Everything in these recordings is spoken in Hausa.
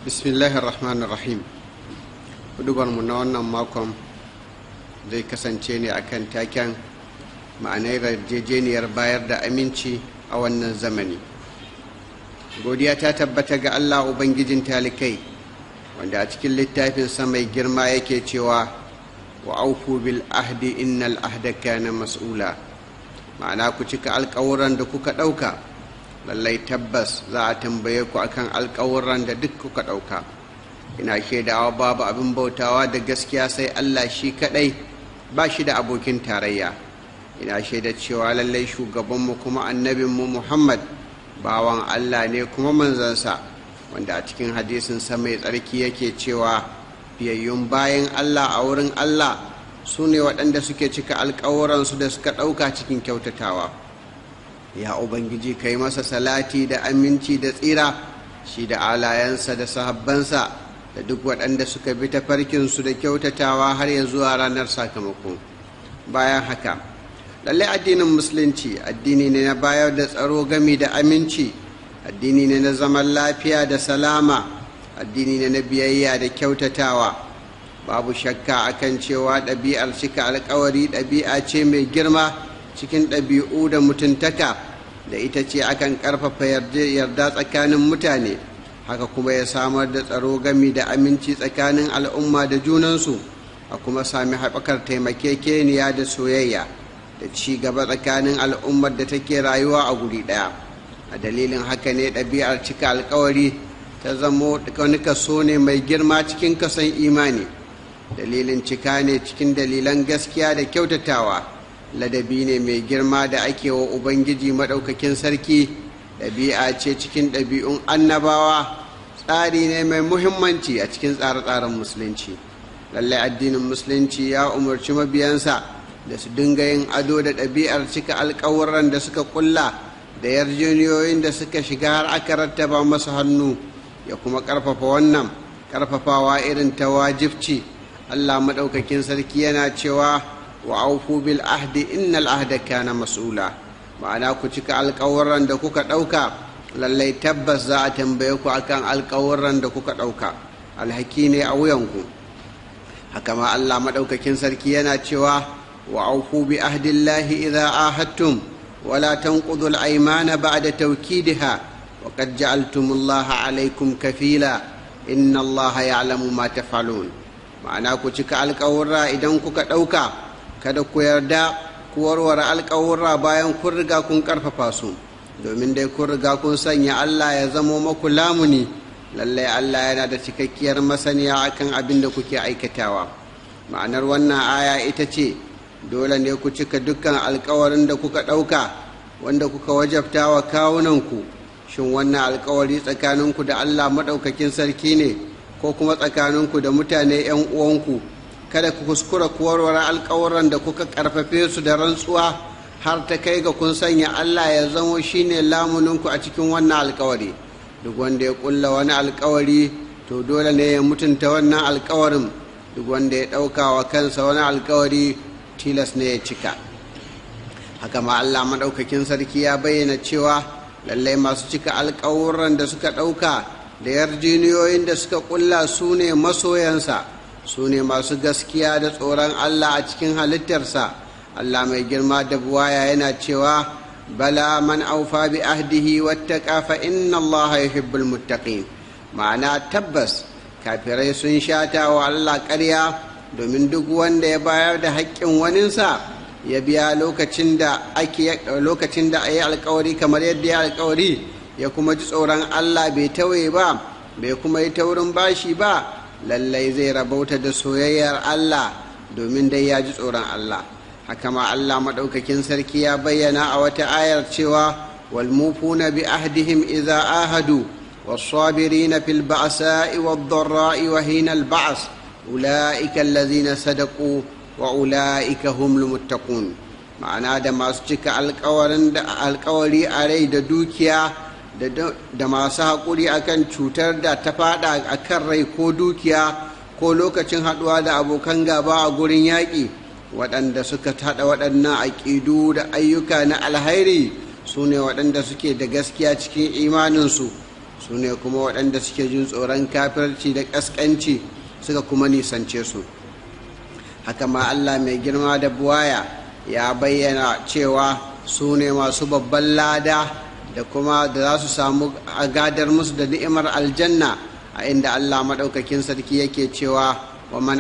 Bismillahir Rahmanir Rahim. Hudubarmu na wannan makon zai kasance ne akan taken ma'anar yarjejeniyar bayar da aminci a wannan zamani. Godiya ta tabbata ga Allah Ubangijin talikai, wanda a cikin littafinsa mai girma yake cewa wa aufu bil ahdi innal ahda kana mas'ula. Ma'ana ku cika alƙawuran da kuka ɗauka. Lallai tabbas za a tambaye ku akan alƙawuran da duk kuka ɗauka. Ina shaidawa babu abin bautawa da gaskiya sai Allah shi kaɗai, ba shi da abokin tarayya. Ina shaida cewa lallai shugabanmu kuma annabinmu Muhammad bawan Allah ne kuma manzansa, wanda a cikin hadisinsa mai tsarki yake cewa fiyayyun bayan Allah a wurin Allah su ne waɗanda suke cika alƙawuransu da suka ɗauka cikin kyautatawa. Ya Ubangiji, ka yi masa salati da aminci da tsira, shi da alayensa da sahabbansa da duk waɗanda suka bi tafarkinsu da kyautatawa har ya zuwa ranar sakamako. Bayan haka, lallai addinin musulunci addini ne na bayar da tsaro gami da aminci, addini ne na zaman lafiya da salama, addini ne na biyayya da kyautatawa. Babu shakka akan cewa ɗabi'ar cika alkawari ɗabi'a ce mai girma cikin ɗabi'u da mutuntaka, da ita ce akan ƙarfafa yarda tsakanin mutane, haka kuma ya samar da tsaro gami da aminci tsakanin al'umma da junansu, a kuma sami haɓakar taimakekeniya da soyayya da ci gaba tsakanin al'ummar da take rayuwa a guri ɗaya. A dalilin haka ne ɗabi'ar cika alkawari ta zamo wani kaso ne mai girma cikin kason imani. Dalilin cika ne cikin dalilan gaskiya da kyautatawa. Ladabi ne mai girma da ake wa Ubangiji maɗaukakin sarki, ɗabi'a ce cikin ɗabi'un annabawa, tsari ne mai muhimmanci a cikin tsare-tsaren musulunci. Lallai addinin musulunci ya umarci mabiyansa da su dinga yin ado da ɗabi'ar cika alƙawuran da suka ƙulla da yarjejeniyoyin da suka shiga har aka rattaba masu hannu, ya kuma ƙarfafa wannan ƙarfafawa irin ta wajibci. Allah maɗaukakin sarki yana cewa wa aufu bil ahdi innal ahda kana mas'ula. Ma'ana ku cika alƙawuran da kuka ɗauka, lallai tabbas za a tambaye ku akan alƙawuran da kuka ɗauka, alhaki ne a wuyanku. Haka ma Allah maɗaukakin sarki yana cewa wa aufu bi ahdillahi idza ahadtum wa la tanqudu al-aymana ba'da tawkidiha wa qad ja'altumullaha alaykum kafila inna Allaha ya'lamu ma taf'alun. Ma'ana ku cika alƙawura idan kuka ɗauka, kada ku yarda ku warware alƙawurra bayan kun riga kun ƙarfafa su, domin dai kun riga kun sanya Allah ya zamo maku lamuni. Lallai Allah yana da cikakkiyar masaniya akan abin da kuke aikatawa. Ma'anar wannan aya ita ce dole ne ku cika dukkan alƙawarin da kuka ɗauka, wanda kuka wajabta wa kawunanku. Shin wannan alƙawari tsakaninku da Allah maɗaukakin sarki ne, ko kuma tsakaninku da mutane 'yan uwanku? Kada ku kuskura ku warware alƙawuran da kuka ƙarfafe su da rantsuwa har ta kai ga kun sanya Allah ya zamo shine lamuninku a cikin wannan alƙawari. Duk wanda ya ƙulla wani alƙawari to dole ne ya mutunta wannan alƙawarin. Duk wanda ya ɗauka wa kansa wani alƙawari tilas ne ya cika. Haka ma Allah maɗaukakin sarki ya bayyana cewa lallai masu cika alƙawuran da suka ɗauka da yarjejeniyoyin da suka ƙulla su ne masoyansa, su ne masu gaskiya da tsoron Allah a cikin halittarsa. Allah mai girma da buwaya yana cewa bala man aufa bi ahdihi wattaqa fa inna Allah yuhibbul muttaqin. Ma'ana tabbas kafirai sun shata wa Allah ƙarya, domin duk wanda ya bayar da haƙƙin waninsa ya biya lokacin da ayi alƙawari kamar yadda ya alƙawari, ya kuma ji tsoron Allah bai tawaye ba, bai kuma yi taurin bashi ba, lallai zai rabauta da soyayyar Allah, domin dai ya ji tsoron Allah. Haka ma Allah maɗaukakin sarki ya bayyana a wata ayar cewa wal mufuna bi ahdihim idza ahadu was-sabirina fil ba'sa'i wad-dharra'i wa hinal ba's ulaika allazina sadaqu wa ulaika humul muttaqun. Ma'ana da masu cika alƙawari a rai da dukiya da masu haƙuri akan cutar da ta faɗa a kan rai ko dukiya ko lokacin haɗuwa da abokan gaba a gurin yaƙi, waɗanda suka haɗa waɗannan aƙidu da ayyuka na alhairi su ne waɗanda suke da gaskiya cikin imaninsu, su ne kuma waɗanda suke jin tsoron kafirci da ƙasƙanci suka kuma nisance su. Haka ma Allah mai girma da buwaya ya bayyana cewa su ne masu babban lada da kuma da za su samu a gadar musu da ni'imar aljanna, a inda Allah maɗaukakin sarki yake cewa ومن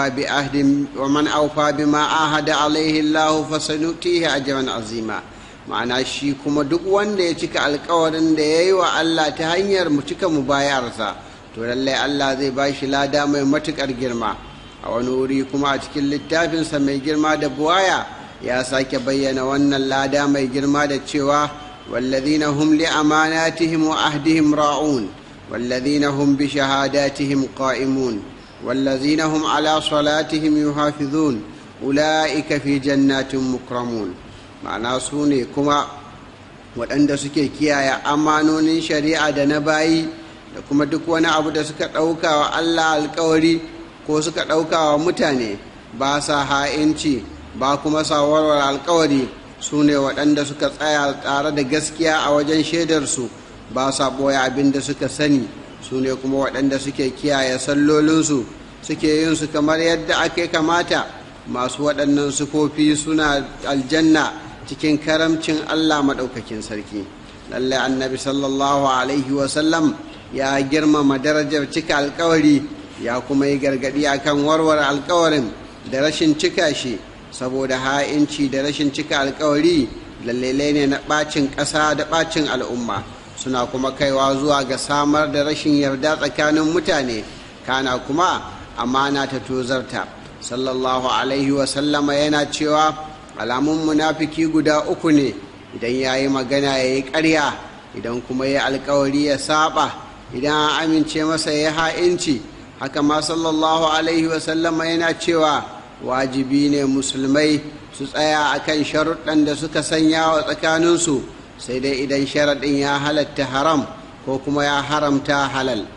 أوفى بما عاهد عليه الله فسنؤتيه أجرا عظيما. ma'ana shi kuma duk wanda ya cika alkawarin da ya yi wa Allah ta hanyar mu cika mubayarsa, to lallai Allah zai ba shi lada mai matuƙar girma. A wani wuri kuma a cikin littafinsa mai girma da buwaya ya sake bayyana wannan lada mai girma da cewa wallazina hum li amanatihim wa ahdihim ra'un wallazina hum bi shahadatihim qa'imun والذين هم على صلاتهم يحافظون أولئك في جنات مكرمون. ma'ana su ne kuma waɗanda suke kiyaye amanonin shari'a da na bayi da kuma duk wani abu da suka ɗauka wa Allah alƙawari ko suka ɗauka wa mutane, ba sa ha'inci ba kuma sa warware alƙawari. su ne waɗanda suka tsaya tare da gaskiya a wajen shaidarsu, ba sa ɓoye abin da suka sani. su ne kuma waɗanda suke kiyaye sallolinsu, suke yin su kamar yadda ake kamata. masu waɗannan sufofi suna aljanna cikin karamcin Allah maɗaukakin sarki. lallai annabi sallallahu alaihi wasallam ya girmama darajar cika alkawari, ya kuma yi gargaɗi akan warware alkawarin da rashin cika shi, saboda ha'inci da rashin cika alkawari lallai ne na ɓacin ƙasa da ɓacin al'umma, suna kuma kaiwa zuwa ga samar da rashin yarda tsakanin mutane, kana kuma amana ta tozarta. sallallahu alaihi wasallama yana cewa alamun munafiki guda uku ne: idan ya yi magana ya yi ƙarya, idan kuma ya alkawari ya saba, idan an amince masa ya ha'inci. haka ma sallallahu alaihi wasallama yana cewa wajibi ne musulmai su tsaya akan sharuɗan da suka sanya wa tsakaninsu, sai dai idan sharaɗin ya halatta haram ko kuma ya haramta halal.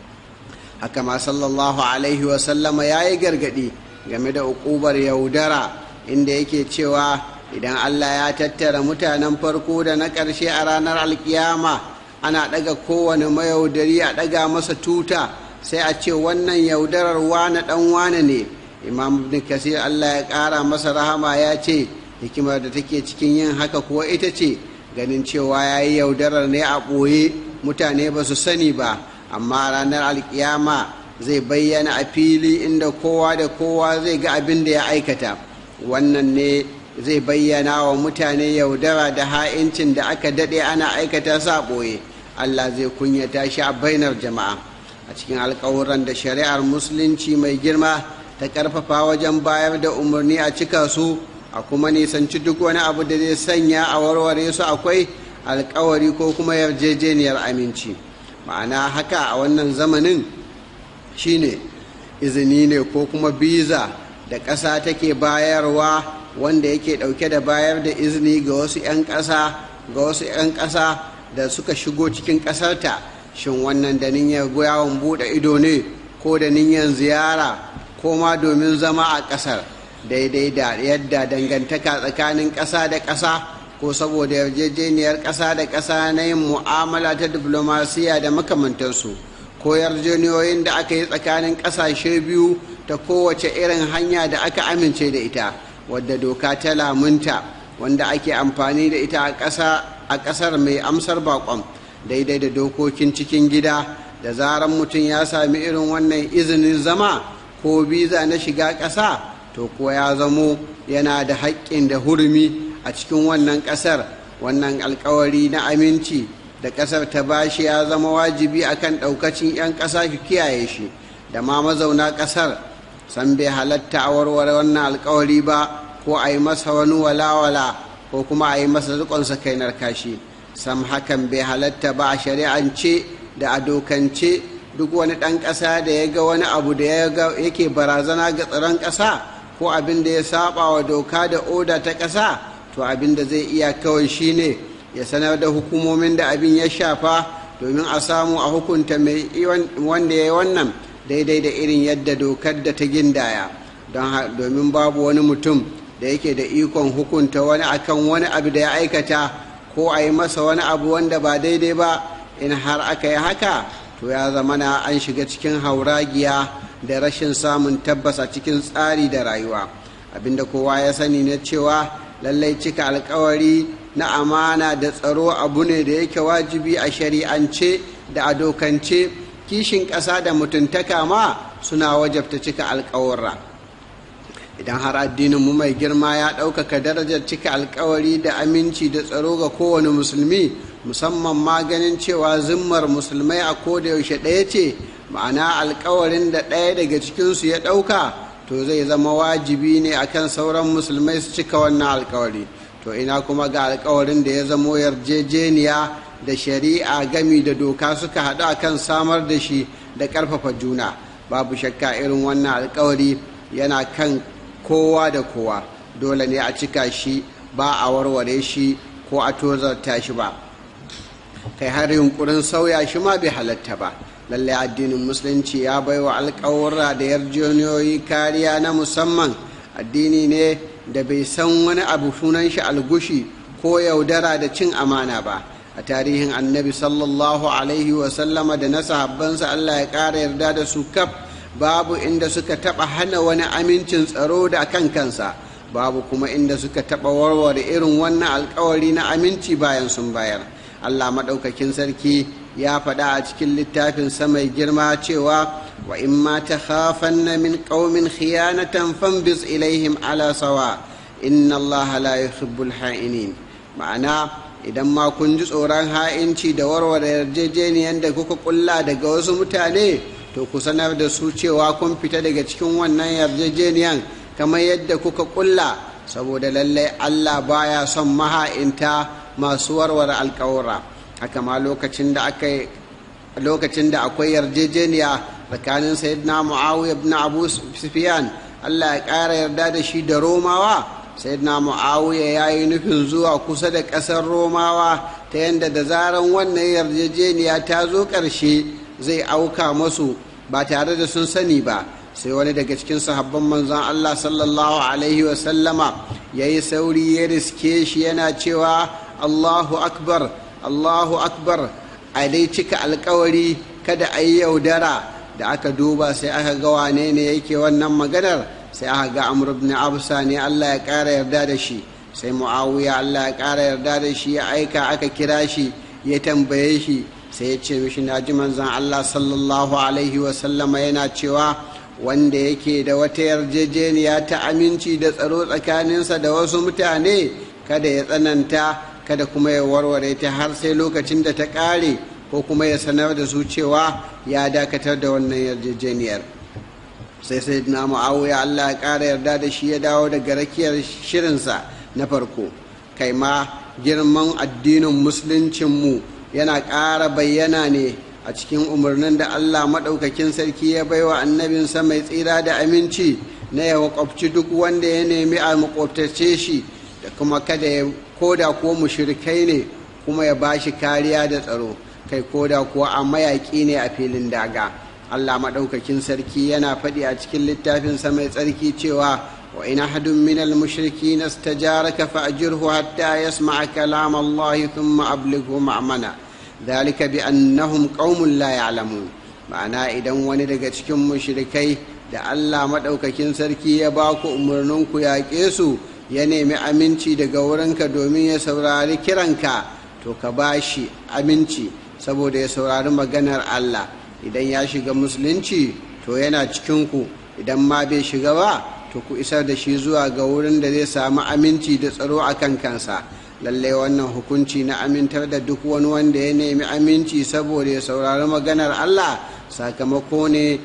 haka ma sallallahu alaihi wasallama ya yi gargaɗi game da uƙubar yaudara, inda yake cewa idan Allah ya tattara mutanen farko da na ƙarshe a ranar alkiyama, ana ɗaga kowane mayaudari a ɗaga masa tuta, sai a ce wannan yaudarar wane ɗan wane ne. Imam Ibn Kasir Allah ya ƙara masa rahama ya ce hikimar da take cikin yin haka kuwa ita ce ganin cewa ya yi yaudarar ne a ɓoye, mutane ba su sani ba, amma ranar alkiyama zai bayyana a fili inda kowa da kowa zai ga abin da ya aikata. wannan ne zai bayyana wa mutane yaudara da ha'incin da aka daɗe ana aikata sa ɓoye. Allah zai kunyata shi a bainar jama'a. a cikin alƙawuran da shari'ar musulunci mai girma ta ƙarfafa wajen bayar da umarni a cika su, a kuma nisanci duk wani abu da zai sanya a warware su, akwai alƙawari ko kuma yarjejeniyar aminci. ma'ana haka a wannan zamanin shine izini ne ko kuma biza da ƙasa take bayarwa, wanda yake ɗauke da bayar da izini ga wasu 'yan ƙasa da suka shigo cikin ƙasarta. shin wannan da niyyar yawon buɗe ido ne, ko da niyyar ziyara, ko ma domin zama a ƙasar, daidai da yadda dangantaka tsakanin ƙasa da ƙasa, ko saboda yarjejeniyar ƙasa da ƙasa na yin mu'amala ta diplomasiya da makamantansu, ko yarjejeniyoyin da aka yi tsakanin ƙasashe biyu ta kowace irin hanya da aka amince da ita, wadda doka ta lamunta, wanda ake amfani da ita a ƙasar mai amsar baƙon, daidai da dokokin cikin gida. da zaran mutum ya sami irin wannan izinin zama ko biza na shiga ƙasa, to kuwa ya zamo yana da haƙƙin da hurumi a cikin wannan ƙasar. wannan alƙawari na aminci da ƙasar ta bashi ya zama wajibi akan ɗaukacin 'yan ƙasa su kiyaye shi, da ma mazauna ƙasar. san bai halatta a warware wannan alƙawari ba, ko a yi masa wani walawala, ko kuma a yi masa riƙonsa kainar kashi. sam hakan bai halatta ba a shari'ance da a dokance. duk wani ɗan ƙasa da ya ga wani abu da yake barazana ga tsaron ƙasa, ko abin da ya saba wa doka da oda ta ƙasa, to abin da zai iya kawai shine ya sanar da hukumomin da abin ya shafa, domin a samu a hukunta mai wanda ya yi wannan daidai da irin yadda dokar da ta gindaya. domin babu wani mutum da yake da ikon hukunta wani akan wani abu da ya aikata, ko a yi masa wani abu wanda ba daidai ba, in har aka yi haka to ya zama na an shiga cikin hauragiya da rashin samun tabbas a cikin tsari da rayuwa. Abinda kowa ya sani na cewa lallai cika alkawari na amana da tsaro abu ne da yake wajibi a shari'ance da a dokance. Kishin ƙasa da mutuntaka ma suna wajabta cika alkawarra. Idan har addininmu mai girma ya ɗaukaka darajar cika alkawari da aminci da tsaro ga kowane musulmi, musamman ma ganin cewa zimmar musulmai a kodayaushe ɗaya ce, ma'ana alkawarin da ɗaya daga cikinsu ya ɗauka to zai zama wajibi ne akan sauran musulmai su cika wannan alkawari. To ina kuma ga alkawarin da ya zamo yarjejeniya da shari'a gami da doka suka haɗu akan samar da shi da ƙarfafa juna. Babu shakka irin wannan alkawari yana kan kowa da kowa, dole ne a cika shi, ba a warware shi ko a tozarta shi ba, kai har yunkurin sauya shi ma bai halatta ba. Lallai addinin musulunci ya baiwa alƙawarra da yarjejeniyoyi kariya na musamman. Addini ne da bai san wani abu sunan shi algushi ko yaudara da cin amana ba. A tarihin annabi sallallahu alaihi wasallama da na sahabbansa Allah ya ƙara yarda da su kaf, babu inda suka taɓa hana wani amincin tsaro da kan kansa, babu kuma inda suka taɓa warware irin wannan alkawari na aminci bayan sun bayar. Allah maɗaukakin sarki ya faɗa a cikin littafin mai girma cewa wa in ma takhafanna min qaumin khiyanatan fanbiz ilaihim ala sawa inna Allah la yuhibbul ha'inin. Ma'ana idan ma kun ji tsoron ha'inci da warware yarjejeniyar da kuka kulla daga wasu mutane, to ku sanar da su cewa kun fita daga cikin wannan yarjejeniyan kamar yadda kuka kulla, saboda lallai Allah baya son maha'inta masu warware alkawura. Haka ma lokacin da akwai yarjejeniya tsakanin sayyidina Muawiya ibn Abu Sufyan, Allah ya ƙara yarda da shi da Romawa, sayyidina Muawiya ya yi nufin zuwa kusa da ƙasar Romawa ta yadda da zaran wannan yarjejeniya ta zo ƙarshe zai auka masu ba tare da sun sani ba. Sai wani daga cikin sahabban manzon Allah sallallahu alaihi wasallama ya yi sauri ya riske shi yana cewa Allahu akbar, Allahu akbar, a dai cika alkawari kada a yi yaudara. Da aka duba sai aka ga wane ne yake wannan maganar, sai aka ga Amr ibn Absa ne, Allah ya ƙara yarda da shi. Sai Muawiya Allah ya ƙara yarda da shi ya aika aka kira shi ya tambaye shi, sai ya ce mishi na ji manzon Allah sallallahu alaihi wasallama yana cewa wanda yake da wata yarjejeniya ta aminci da tsaro tsakaninsa da wasu mutane kada ya tsananta, kada kuma ya warware ta har sai lokacin da ta ƙare, ko kuma ya sanar da su cewa ya dakatar da wannan yarjejeniyar. Sai sayyidina Muawiya Allah ya ƙara yarda da shi ya dawo daga rakiyar shirinsa na farko. Kai ma girman addinin musuluncinmu yana ƙara bayyana ne a cikin umarnin da Allah maɗaukakin sarki ya baiwa annabinsa mai tsira da aminci na ya makwabci duk wanda ya nemi a makwabtace shi, da kuma kada ya koda ko mushrikai ne kuma ya bashi kariya da tsaro, kai koda kuwa a mayaƙi ne a filin daga. Allah maɗaukakin sarki yana faɗi a cikin littafinsa mai tsarki cewa wa in ahadun minal mushrikeen istajaraka fa'jirhu hatta yasma'a kalam Allah thumma ablighu ma'mana dhalika bi annahum qaumun la ya'lamun. Ma'ana idan wani daga cikin mushrikai da Allah maɗaukakin sarki ya ba ku umarnin ku yaƙe su ya nemi aminci daga wurinka domin ya saurari kiranka, to ka ba shi aminci saboda ya saurari maganar Allah. Idan ya shiga musulunci to yana cikinku, idan ma bai shiga ba to ku isar da shi zuwa ga wurin da zai samu aminci da tsaro a kan kansa. Lallai wannan hukunci na amintar da duk wani wanda ya nemi aminci saboda ya saurari maganar Allah sakamako ne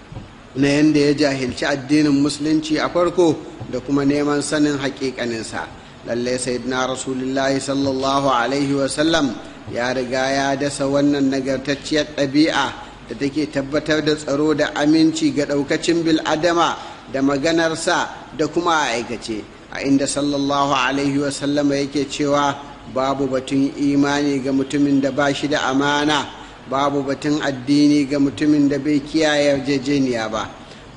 na yadda ya jahilci addinin musulunci a farko da kuma neman sanin haƙiƙaninsa. Lallai sayyidina Rasulullahi sallallahu alaihi wasallam ya riga ya dasa wannan nagartacciyar ɗabi'a da take tabbatar da tsaro da aminci ga ɗaukacin bil'adama da maganarsa da kuma a aikace, a inda sallallahu alaihi wasallama yake cewa babu batun imani ga mutumin da ba shi da amana, babu batun addini ga mutumin da bai kiyaye yarjejeniya ba.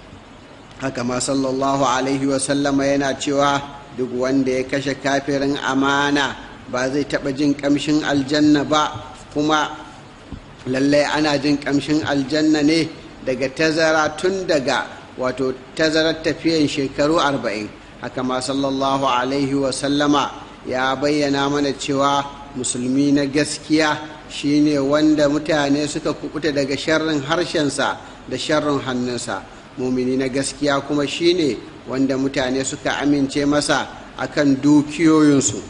Haka ma sallallahu alaihi wasallama yana cewa duk wanda ya kashe kafirin amana ba zai taɓa jin ƙamshin aljanna ba, kuma lallai ana jin ƙamshin aljanna ne daga tazara tun daga wato tazarar tafiyan shekaru 40. haka ma sallallahu alaihi wasallama ya bayyana mana cewa musulmi na gaskiya shine wanda mutane suka kukuta daga sharrin harshensa da sharrin hannunsa. mumini na gaskiya kuma shine wanda mutane suka amince masa akan dukiyoyinsu.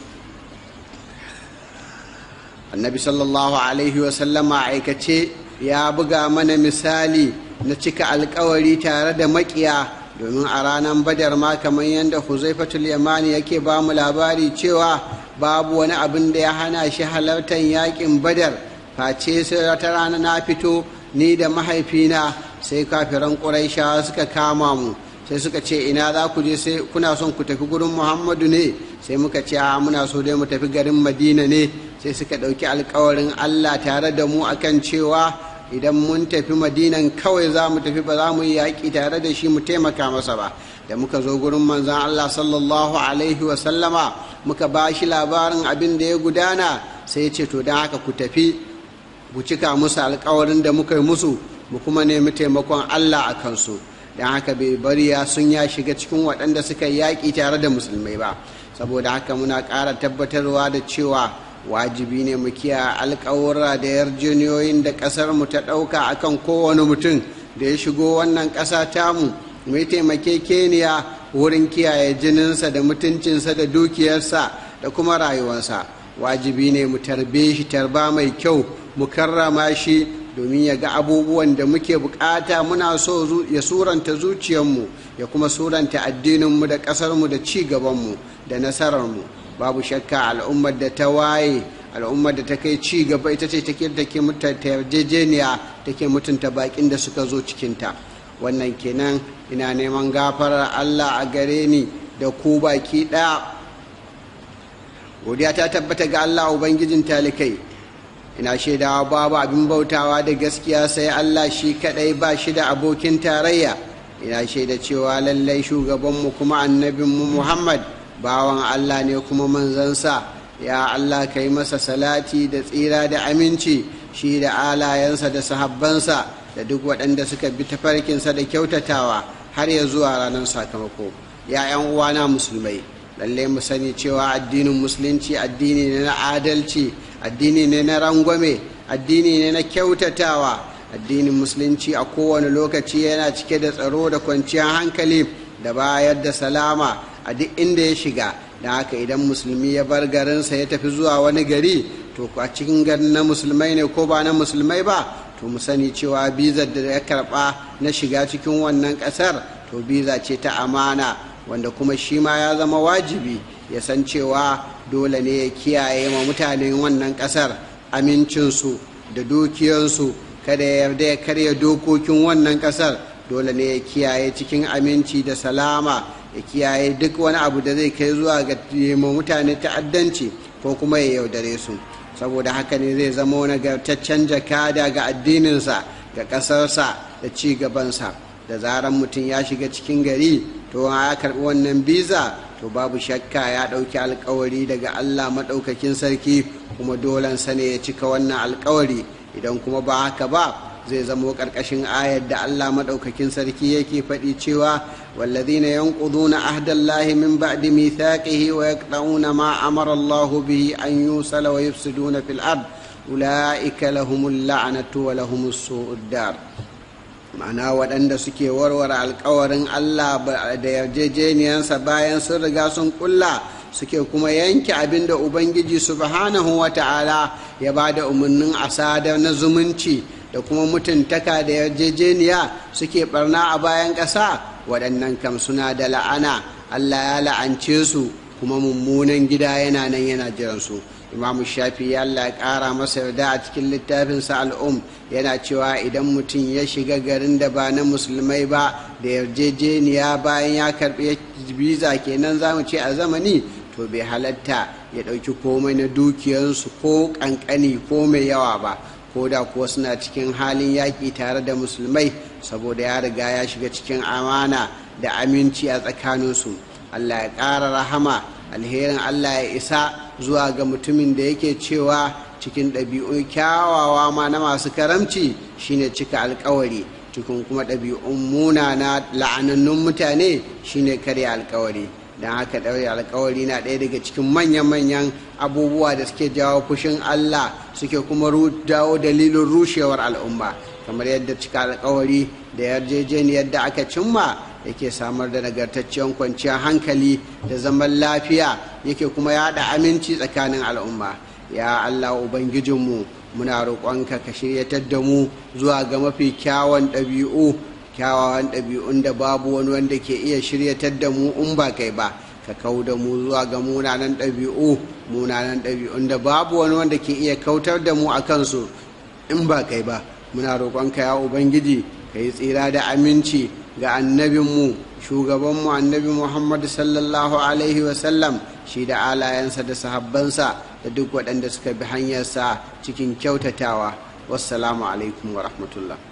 annabi sallallahu alaihi wasallama aikace ya buga mana misali na cika alkawari tare da makiya, domin a ranar badar ma kamar yadda huzaifatul yamani yake ba mu labari cewa babu wani abin da ya hana shi halartar yakin badar face sai ta rana na fito ni da mahaifina sai kafiran ƙuraishawa suka kama mu, sai suka ce ina za ku je, sai kuna son ku tafi gurin muhammadu ne? sai muka ce a muna so dai mu tafi garin madina ne. sai suka ɗauki alkawarin allah tare da mu akan cewa idan mun tafi madinan kawai za mu tafi, ba za mu yi yaƙi tare da shi mu taimaka masa ba. da muka zo gurin manzan allah sallallahu alaihi wasallama muka ba shi labarin abin da ya gudana, sai ya ce to don haka ku tafi ku cika musu alkawarin da muka yi musu, mu kuma nemi taimakon allah a kansu. don haka bai bari ya shiga cikin waɗanda suka yaƙi tare da musulmai ba. saboda haka muna ƙara tabbatarwa da cewa wajibi ne mu kiyaye alƙawura da yarjejeniyoyin da ƙasar mu ta ɗauka akan kowane mutum da ya shigo wannan ƙasa tamu. mu yi taimakekeniya wurin kiyaye jininsa da mutuncinsa da dukiyarsa da kuma rayuwarsa. wajibi ne mu tarbe shi tarba mai kyau, mu karrama shi domin ya ga abubuwan da muke bukata. muna so ya suranta zuciyarmu, ya kuma suranta addininmu da ƙasarmu da ci gabanmu da nasararmu. babu shakka al'ummar da ta waye, al'ummar da ta kai ci gaba, ita ce take mutunta yarjejeniya, take mutunta bakin da suka zo cikinta. wannan kenan. ina neman gafarar allah a gare ni da ku baki ɗaya. godiya ta tabbata ga allah ubangijin talikai. ina shaidawa babu abin bautawa da gaskiya sai allah shi kadai, ba shi da abokin tarayya. ina shaida cewa lallai shugabanmu kuma annabinmu muhammad bawan allah ne kuma manzansa. ya allah ka yi masa salati da tsira da aminci, shi da alayensa da sahabbansa da duk waɗanda suka bi tafarkinsa da kyautatawa har ya zuwa ranar sakamako. ya 'yan uwana musulmai, lallai mu sani cewa addinin musulunci addini ne na adalci, addini ne na rangwame, addini ne na kyautatawa. addinin musulunci a kowane lokaci yana cike da tsaro da kwanciyar hankali da bayar da salama a duk inda ya shiga. don haka idan musulmi ya bar garinsa ya tafi zuwa wani gari, to a cikin garin na musulmai ne ko ba na musulmai ba, to mu sani cewa bizar da ya karba na shiga cikin wannan kasar to biza ce ta amana, wanda kuma shi ma ya zama wajibi ya san cewa dole ne ya kiyaye ma mutanen wannan kasar amincinsu da dukiyansu, kada ya yarda ya karya dokokin wannan kasar. dole ne ya kiyaye cikin aminci da salama, ya kiyaye duk wani abu da zai kai zuwa ga mutane ta'addanci ko kuma ya yaudare su. saboda haka ne zai zama wani nagartaccen jakada ga addininsa, ga ƙasarsa da ci gabansa. da zaran mutum ya shiga cikin gari, to ya karɓi wannan biza, to babu shakka ya ɗauki alkawari daga allah maɗaukakin sarki, kuma dolensa ne ya cika wannan alkawari. idan kuma ba haka ba, zai zamo ƙarƙashin ayar da allah maɗaukakin sarki yake faɗi cewa والذين ينقضون عهد الله من بعد ميثاقه ويقطعون ما أمر الله به أن يوصل ويفسدون في الأرض أولئك لهم اللعنة ولهم سوء الدار. ma'ana waɗanda suke warware alkawarin Allah da yarjejeniyansa bayan sun riga sun kulla, suke kuma yanke abin da Ubangiji subhanahu wa ta'ala ya ba da umarnin asada na zumunci da kuma mutuntaka da yarjejeniya, suke barna a bayan ƙasa. waɗannan kam suna da la'ana, Allah ya la'ance su, kuma mummunan gida yana nan yana jiransu. Imam Shafi Allah ya ƙara masa yarda a cikin littafinsa al'um yana cewa idan mutum ya shiga garin da ba na musulmai ba da yarjejeniya bayan ya karɓi biza kenan za mu ce a zamani, to bai halatta ya ɗauki komai na dukiyarsu ko ƙanƙani ko mai yawa ba, ko da kuwa suna cikin halin yaƙi tare da musulmai, saboda ya riga ya shiga cikin amana da aminci a tsakaninsu. Allah ya ƙara rahama, alherin Allah ya isa zuwa ga mutumin da yake cewa cikin ɗabi'un kyawawa ma na masu karamci shine cika alkawari, cikin kuma ɗabi'un munana la'anannun mutane shine karya alkawari. don haka ɗaure alkawari na ɗaya daga cikin manya-manyan abubuwa da suke jawo fushin Allah, suke kuma jawo dalilin rushewar al'umma, kamar yadda cika alkawari da yarjejeniyar da aka cimma yake samar da nagartacciyar kwanciyar hankali da zaman lafiya, yake kuma yada aminci tsakanin al'umma. Ya Allah Ubangijinmu, muna roƙonka ka shiryatar da mu zuwa ga mafi kyawawan ɗabi'un da babu wani wanda ke iya shiryatar da mu in ba kai ba. Ka kau da mu zuwa ga munanan ɗabi'un da babu wani wanda ke iya kautar da mu a kansu in ba kai ba. Muna roƙonka ya Ubangiji, ka yi tsira da aminci ga annabinmu, shugabanmu annabi Muhammad sallallahu alaihi wasallam, shi da alayensa da sahabbansa da duk waɗanda suka bi hanyarsa cikin kyautatawa. Wassalamu alaikum wa rahmatullah.